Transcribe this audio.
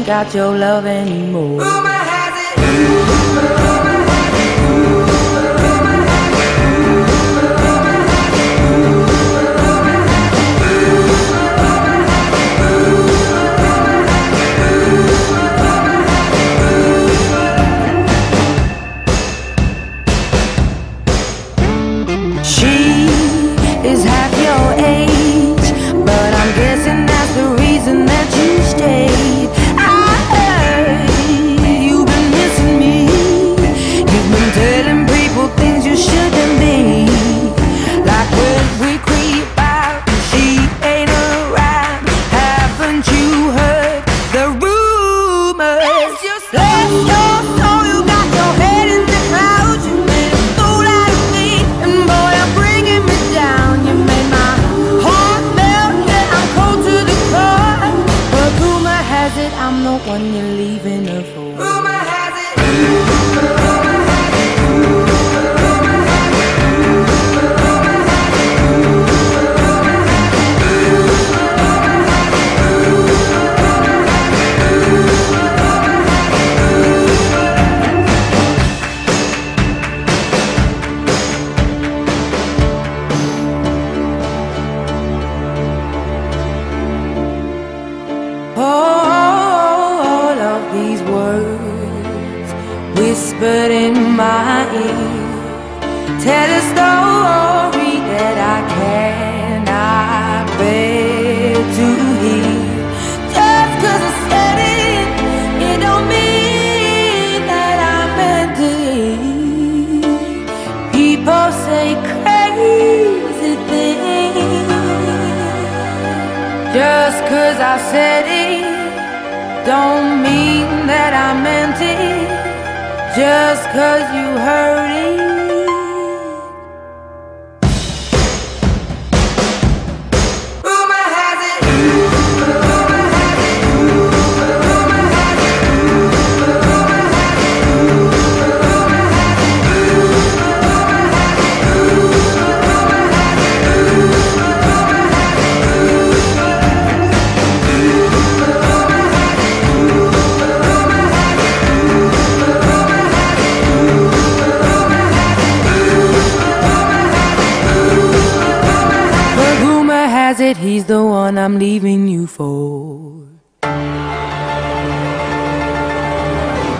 ain't got your love anymore. Rumor has it. Rumor has it. She is half your age, but I'm guessing that's the reason that you stayed. I heard you've been missing me. You've been telling people things you shouldn't be. Like when we creep out and she ain't around. Haven't you heard the rumors? Just let your soul, you got your head in the clouds. You made a fool out of me, and boy, I'm bringing me down. You made my heart melt, yeah, I'm cold to the core. But rumor has it I'm the one you're leaving her for. Rumor has it. Rumor has it. All of these words whispered in my ear tell a story that I cannot bear to hear. Just 'cause I said it, it don't mean that I meant it. People say crazy things. Just 'cause I said it don't mean that I meant it. Just 'cause you heard it. Rumor has it. Rumor has it. Rumor has it. Rumor has it. Rumor has it. Rumor has it. But rumor has it he's the one I'm leaving you for.